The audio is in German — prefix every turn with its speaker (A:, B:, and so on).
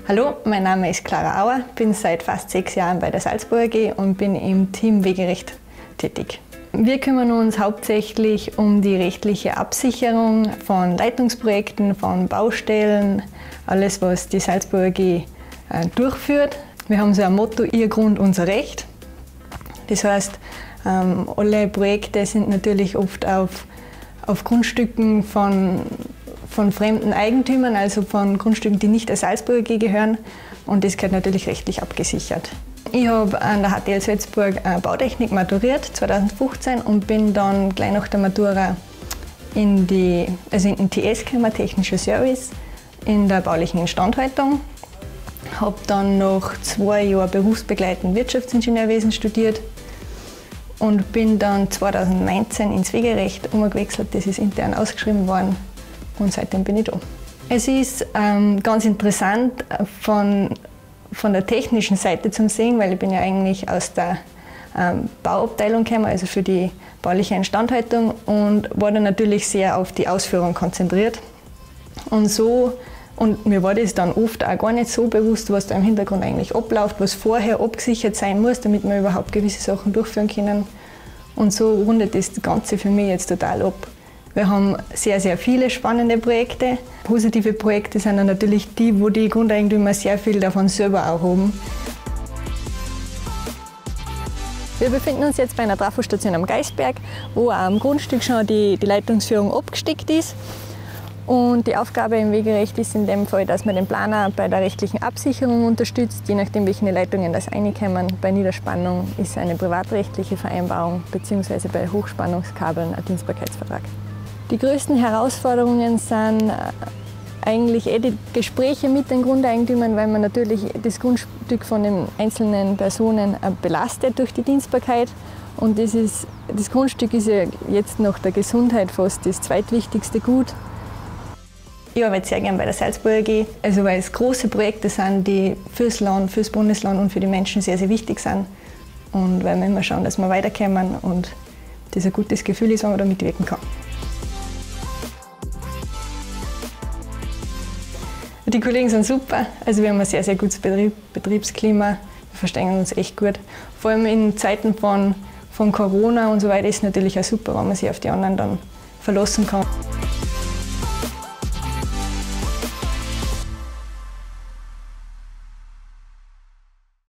A: Hallo, mein Name ist Clara Auer, bin seit fast 6 Jahren bei der Salzburg AG und bin im Team Wegerecht tätig. Wir kümmern uns hauptsächlich um die rechtliche Absicherung von Leitungsprojekten, von Baustellen, alles was die Salzburg AG durchführt. Wir haben so ein Motto, Ihr Grund, unser Recht. Das heißt, alle Projekte sind natürlich oft auf Grundstücken von fremden Eigentümern, also von Grundstücken, die nicht der Salzburg AG gehören, und das gehört natürlich rechtlich abgesichert. Ich habe an der HTL Salzburg Bautechnik maturiert 2015 und bin dann gleich nach der Matura in den TS gekommen, Technischer Service, in der baulichen Instandhaltung. Habe dann noch 2 Jahre berufsbegleitend Wirtschaftsingenieurwesen studiert und bin dann 2019 ins Wegerecht umgewechselt. Das ist intern ausgeschrieben worden und seitdem bin ich da. Es ist ganz interessant von der technischen Seite zu sehen, weil ich bin ja eigentlich aus der Bauabteilung gekommen, also für die bauliche Instandhaltung, und war dann natürlich sehr auf die Ausführung konzentriert. Und mir war das dann oft auch gar nicht so bewusst, was da im Hintergrund eigentlich abläuft, was vorher abgesichert sein muss, damit wir überhaupt gewisse Sachen durchführen können. Und so rundet das Ganze für mich jetzt total ab. Wir haben sehr, sehr viele spannende Projekte. Positive Projekte sind dann natürlich die, wo die Grundeigentümer sehr viel davon selber auch haben. Wir befinden uns jetzt bei einer Trafostation am Geisberg, wo am Grundstück schon die Leitungsführung abgesteckt ist. Und die Aufgabe im Wegerecht ist in dem Fall, dass man den Planer bei der rechtlichen Absicherung unterstützt, je nachdem, welche Leitungen das reinkommen. Bei Niederspannung ist eine privatrechtliche Vereinbarung bzw. bei Hochspannungskabeln ein Dienstbarkeitsvertrag. Die größten Herausforderungen sind eigentlich die Gespräche mit den Grundeigentümern, weil man natürlich das Grundstück von den einzelnen Personen belastet durch die Dienstbarkeit. Und das Grundstück ist ja jetzt nach der Gesundheit fast das zweitwichtigste Gut. Ich arbeite sehr gerne bei der Salzburg AG, also weil es große Projekte sind, die fürs Land, fürs Bundesland und für die Menschen sehr, sehr wichtig sind. Und weil wir immer schauen, dass wir weiterkommen und das ein gutes Gefühl ist, wenn man da mitwirken kann. Die Kollegen sind super, also wir haben ein sehr, sehr gutes Betriebsklima, wir verstehen uns echt gut. Vor allem in Zeiten von Corona und so weiter ist es natürlich auch super, wenn man sich auf die anderen dann verlassen kann.